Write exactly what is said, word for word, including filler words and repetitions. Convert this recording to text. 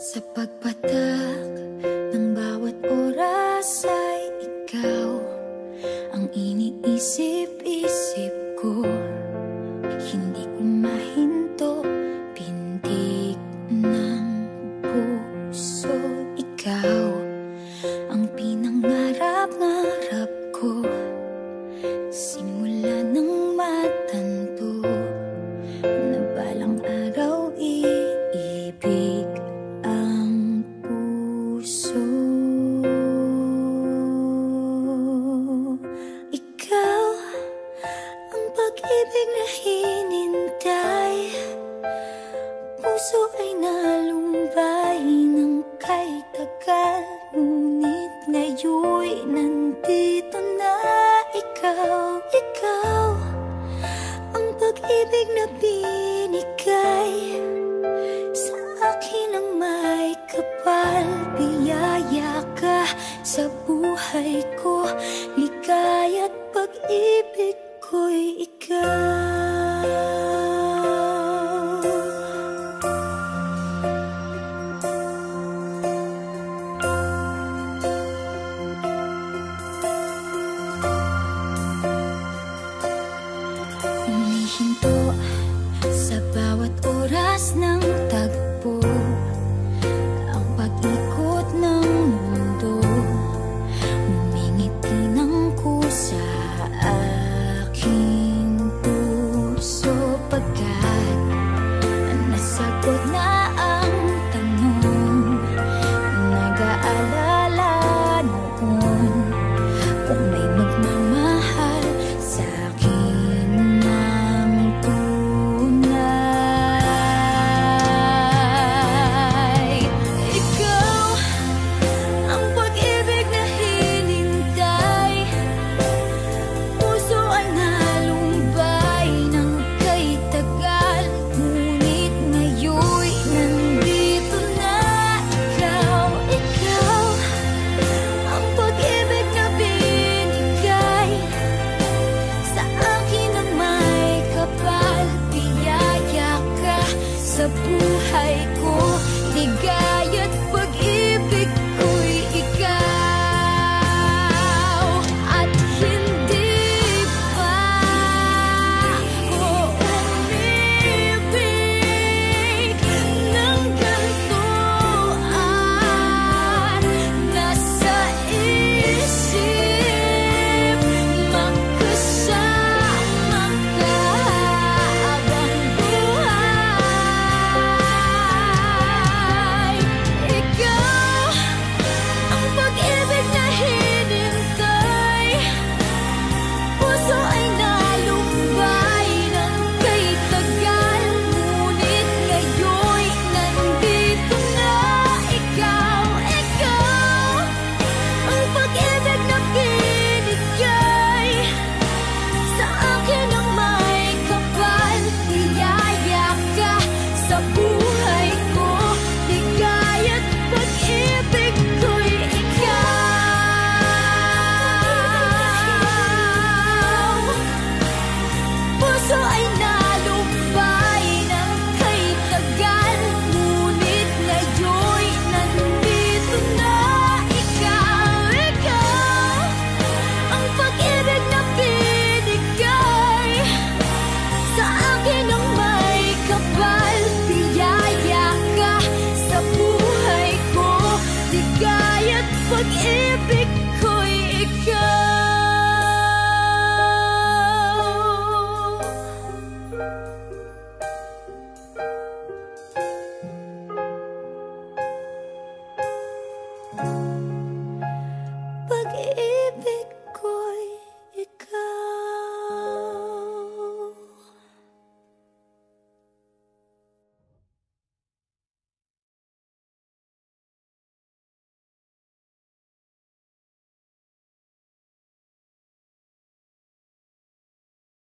Sa pagpatak ng bawat oras ay ikaw ang iniisip-isip ko. Hindi ko mahinto, pintig ng puso. Ikaw ang pinangarap-ngarap ko, simula ng matanto na balang araw iibig ang puso. Ikaw ang pag-ibig na hinintay, puso ay nalumbay ng kay tagal, ngunit ngayon'y nandito na ikaw. Ikaw ang pag-ibig na binigay sa akin ang may kapal. Biyaya ka sa buhay ko, ligaya't pag-ibig ko'y ikaw. Humihinto